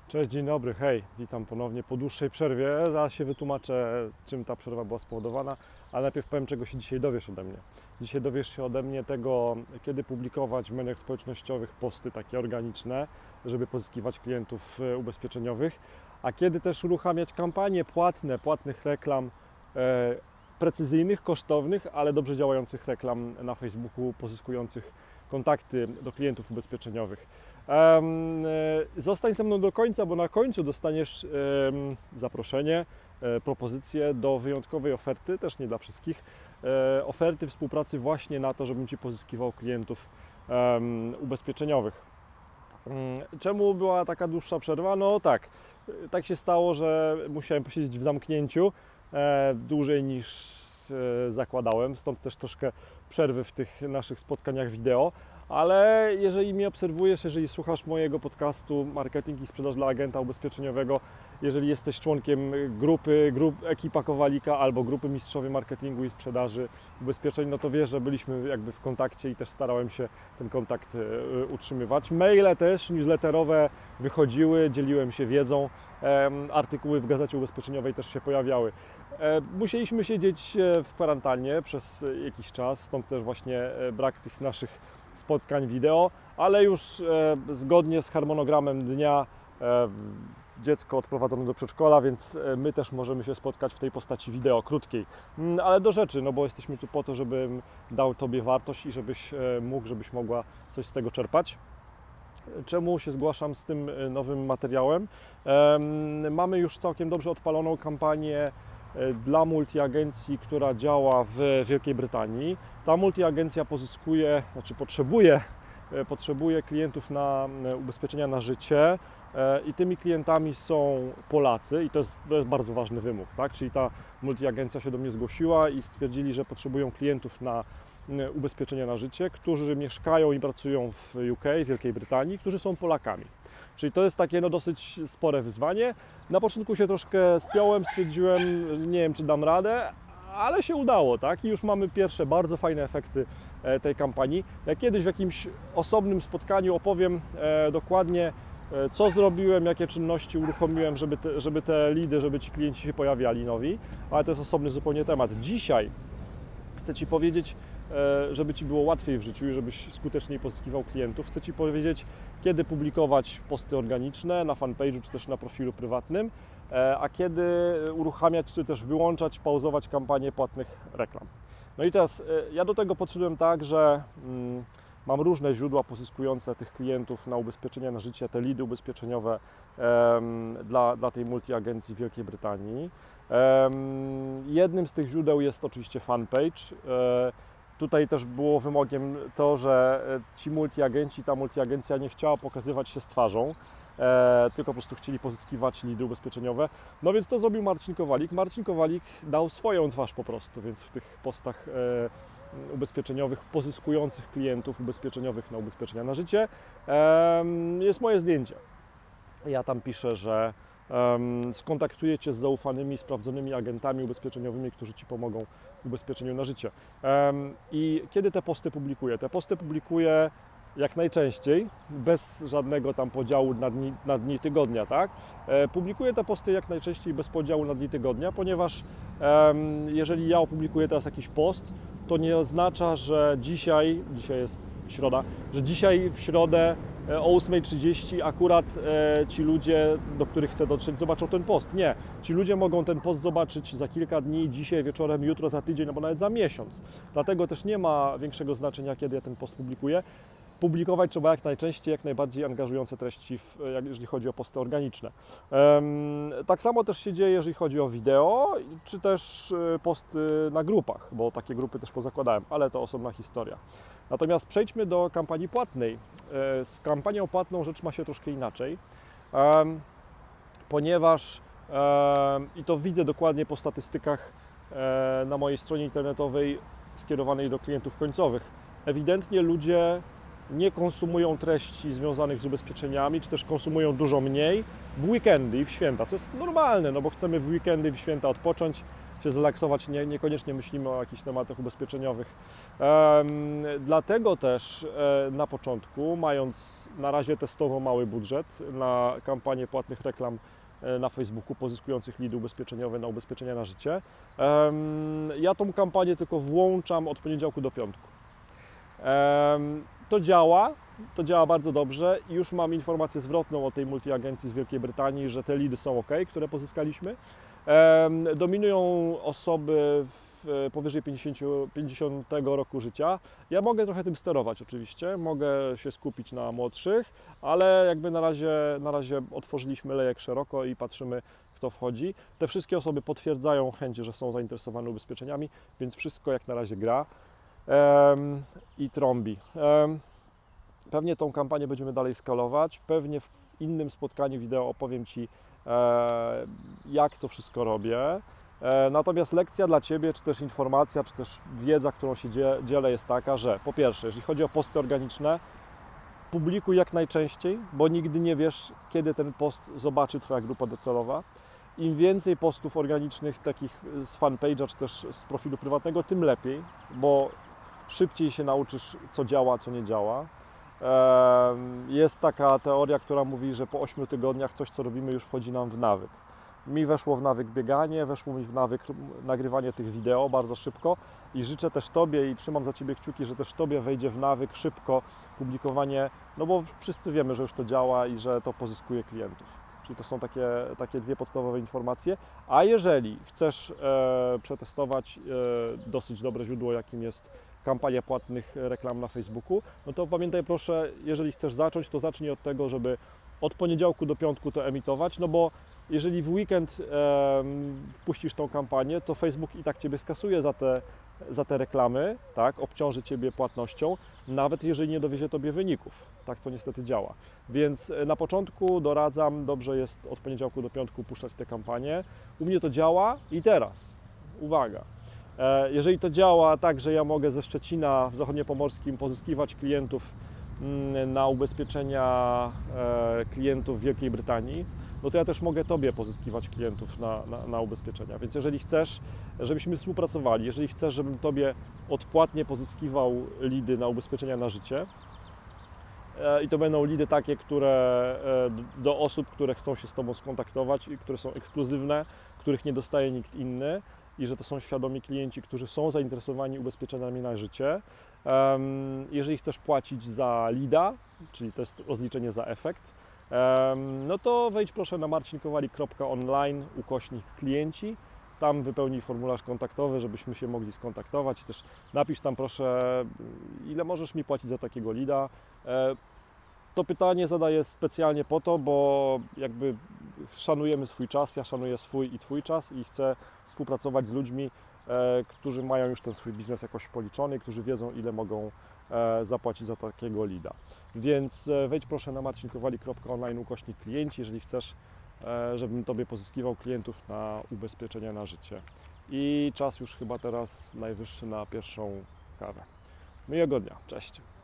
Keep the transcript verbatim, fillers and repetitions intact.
Cześć, dzień dobry, hej, witam ponownie po dłuższej przerwie. Zaraz się wytłumaczę, czym ta przerwa była spowodowana, ale najpierw powiem, czego się dzisiaj dowiesz ode mnie. Dzisiaj dowiesz się ode mnie tego, kiedy publikować w mediach społecznościowych posty takie organiczne, żeby pozyskiwać klientów ubezpieczeniowych, a kiedy też uruchamiać kampanie płatne, płatnych reklam, e, precyzyjnych, kosztownych, ale dobrze działających reklam na Facebooku, pozyskujących kontakty do klientów ubezpieczeniowych. Um, zostań ze mną do końca, bo na końcu dostaniesz um, zaproszenie, e, propozycję do wyjątkowej oferty, też nie dla wszystkich, e, oferty współpracy właśnie na to, żebym Ci pozyskiwał klientów um, ubezpieczeniowych. Um, czemu była taka dłuższa przerwa? No tak, tak się stało, że musiałem posiedzieć w zamknięciu e, dłużej niż e, zakładałem, stąd też troszkę przerwy w tych naszych spotkaniach wideo, ale jeżeli mnie obserwujesz, jeżeli słuchasz mojego podcastu Marketing i Sprzedaż dla Agenta Ubezpieczeniowego, jeżeli jesteś członkiem grupy, grup, Ekipa Kowalika albo grupy Mistrzowie Marketingu i Sprzedaży Ubezpieczeń, no to wiesz, że byliśmy jakby w kontakcie i też starałem się ten kontakt utrzymywać. Maile też newsletterowe wychodziły, dzieliłem się wiedzą, artykuły w Gazecie Ubezpieczeniowej też się pojawiały. Musieliśmy siedzieć w kwarantannie przez jakiś czas, stąd też właśnie brak tych naszych spotkań wideo, ale już e, zgodnie z harmonogramem dnia e, dziecko odprowadzone do przedszkola, więc e, my też możemy się spotkać w tej postaci wideo, krótkiej. Mm, ale do rzeczy, no bo jesteśmy tu po to, żebym dał Tobie wartość i żebyś e, mógł, żebyś mogła coś z tego czerpać. Czemu się zgłaszam z tym nowym materiałem? E, mamy już całkiem dobrze odpaloną kampanię dla multiagencji, która działa w Wielkiej Brytanii. Ta multiagencja pozyskuje, znaczy potrzebuje, potrzebuje klientów na ubezpieczenia na życie i tymi klientami są Polacy i to jest, to jest bardzo ważny wymóg, tak? Czyli ta multiagencja się do mnie zgłosiła i stwierdzili, że potrzebują klientów na ubezpieczenia na życie, którzy mieszkają i pracują w U K, w Wielkiej Brytanii, którzy są Polakami. Czyli to jest takie no, dosyć spore wyzwanie. Na początku się troszkę spiąłem, stwierdziłem, nie wiem czy dam radę, ale się udało, tak? I już mamy pierwsze bardzo fajne efekty tej kampanii. Ja kiedyś w jakimś osobnym spotkaniu opowiem e, dokładnie, e, co zrobiłem, jakie czynności uruchomiłem, żeby te, żeby te lidy, żeby ci klienci się pojawiali nowi, ale to jest osobny zupełnie temat. Dzisiaj chcę Ci powiedzieć, żeby Ci było łatwiej w życiu i żebyś skuteczniej pozyskiwał klientów. Chcę Ci powiedzieć, kiedy publikować posty organiczne na fanpage'u czy też na profilu prywatnym, a kiedy uruchamiać czy też wyłączać, pauzować kampanię płatnych reklam. No i teraz ja do tego podszedłem tak, że mm, mam różne źródła pozyskujące tych klientów na ubezpieczenia na życie, te lidy ubezpieczeniowe em, dla, dla tej multiagencji w Wielkiej Brytanii. Em, jednym z tych źródeł jest oczywiście fanpage. E, Tutaj też było wymogiem to, że ci multiagenci, ta multiagencja nie chciała pokazywać się z twarzą, e, tylko po prostu chcieli pozyskiwać lidy ubezpieczeniowe. No więc to zrobił Marcin Kowalik. Marcin Kowalik dał swoją twarz po prostu, więc w tych postach e, ubezpieczeniowych, pozyskujących klientów ubezpieczeniowych na ubezpieczenia na życie e, jest moje zdjęcie. Ja tam piszę, że Um, skontaktuję Cię z zaufanymi, sprawdzonymi agentami ubezpieczeniowymi, którzy Ci pomogą w ubezpieczeniu na życie. Um, I kiedy te posty publikuję? Te posty publikuję jak najczęściej, bez żadnego tam podziału na dni, na dni tygodnia, tak? E, publikuję te posty jak najczęściej bez podziału na dni tygodnia, ponieważ um, jeżeli ja opublikuję teraz jakiś post, to nie oznacza, że dzisiaj, dzisiaj jest środa, że dzisiaj w środę o ósmej trzydzieści akurat e, ci ludzie, do których chcę dotrzeć, zobaczą ten post. Nie. Ci ludzie mogą ten post zobaczyć za kilka dni, dzisiaj wieczorem, jutro, za tydzień, albo nawet za miesiąc. Dlatego też nie ma większego znaczenia, kiedy ja ten post publikuję. Publikować trzeba jak najczęściej, jak najbardziej angażujące treści, w, jak, jeżeli chodzi o posty organiczne. Um, tak samo też się dzieje, jeżeli chodzi o wideo, czy też posty na grupach, bo takie grupy też pozakładałem, ale to osobna historia. Natomiast przejdźmy do kampanii płatnej. Z kampanią płatną rzecz ma się troszkę inaczej, um, ponieważ, um, i to widzę dokładnie po statystykach um, na mojej stronie internetowej skierowanej do klientów końcowych, ewidentnie ludzie nie konsumują treści związanych z ubezpieczeniami, czy też konsumują dużo mniej w weekendy i w święta, co jest normalne, no bo chcemy w weekendy i w święta odpocząć, się zrelaksować, nie, niekoniecznie myślimy o jakichś tematach ubezpieczeniowych. Um, dlatego też e, na początku, mając na razie testowo mały budżet na kampanię płatnych reklam e, na Facebooku pozyskujących lidy ubezpieczeniowe na ubezpieczenia na życie, um, ja tą kampanię tylko włączam od poniedziałku do piątku. Um, to działa, to działa bardzo dobrze i już mam informację zwrotną od tej multiagencji z Wielkiej Brytanii, że te lidy są ok, które pozyskaliśmy. Dominują osoby w powyżej pięćdziesiątego roku życia. Ja mogę trochę tym sterować oczywiście, mogę się skupić na młodszych, ale jakby na razie, na razie otworzyliśmy lejek szeroko i patrzymy, kto wchodzi. Te wszystkie osoby potwierdzają chęć, że są zainteresowane ubezpieczeniami, więc wszystko jak na razie gra um, i trąbi. Um, pewnie tą kampanię będziemy dalej skalować, pewnie w innym spotkaniu wideo opowiem Ci, jak to wszystko robię. Natomiast lekcja dla Ciebie, czy też informacja, czy też wiedza, którą się dzielę, jest taka, że po pierwsze, jeżeli chodzi o posty organiczne, publikuj jak najczęściej, bo nigdy nie wiesz, kiedy ten post zobaczy Twoja grupa docelowa. Im więcej postów organicznych, takich z fanpage'a, czy też z profilu prywatnego, tym lepiej, bo szybciej się nauczysz, co działa, co nie działa. Jest taka teoria, która mówi, że po ośmiu tygodniach coś, co robimy, już wchodzi nam w nawyk. Mi weszło w nawyk bieganie, weszło mi w nawyk nagrywanie tych wideo bardzo szybko i życzę też Tobie i trzymam za Ciebie kciuki, że też Tobie wejdzie w nawyk szybko publikowanie, no bo wszyscy wiemy, że już to działa i że to pozyskuje klientów. Czyli to są takie, takie dwie podstawowe informacje. A jeżeli chcesz e, przetestować e, dosyć dobre źródło, jakim jest kampania płatnych reklam na Facebooku, no to pamiętaj proszę, jeżeli chcesz zacząć, to zacznij od tego, żeby od poniedziałku do piątku to emitować, no bo jeżeli w weekend e, wpuścisz tą kampanię, to Facebook i tak Ciebie skasuje za te, za te reklamy, tak, obciąży Ciebie płatnością, nawet jeżeli nie dowiezie Tobie wyników. Tak to niestety działa. Więc na początku doradzam, dobrze jest od poniedziałku do piątku puszczać te kampanie. U mnie to działa i teraz, uwaga, jeżeli to działa tak, że ja mogę ze Szczecina w zachodniopomorskim pozyskiwać klientów na ubezpieczenia klientów w Wielkiej Brytanii, no to ja też mogę Tobie pozyskiwać klientów na, na, na ubezpieczenia. Więc jeżeli chcesz, żebyśmy współpracowali, jeżeli chcesz, żebym Tobie odpłatnie pozyskiwał lidy na ubezpieczenia na życie, i to będą lidy takie, które do osób, które chcą się z Tobą skontaktować i które są ekskluzywne, których nie dostaje nikt inny, i że to są świadomi klienci, którzy są zainteresowani ubezpieczeniami na życie. Jeżeli chcesz płacić za lida, czyli to jest rozliczenie za efekt, no to wejdź proszę na marcinkowalik kropka online ukośnik klienci. Tam wypełnij formularz kontaktowy, żebyśmy się mogli skontaktować i też napisz tam proszę, ile możesz mi płacić za takiego lida. To pytanie zadaję specjalnie po to, bo jakby szanujemy swój czas, ja szanuję swój i Twój czas i chcę współpracować z ludźmi, e, którzy mają już ten swój biznes jakoś policzony, którzy wiedzą, ile mogą e, zapłacić za takiego lida. Więc e, wejdź proszę na marcinkowalik kropka online ukośnik klienci, jeżeli chcesz, e, żebym Tobie pozyskiwał klientów na ubezpieczenia na życie. I czas już chyba teraz najwyższy na pierwszą kawę. Miłego dnia, cześć!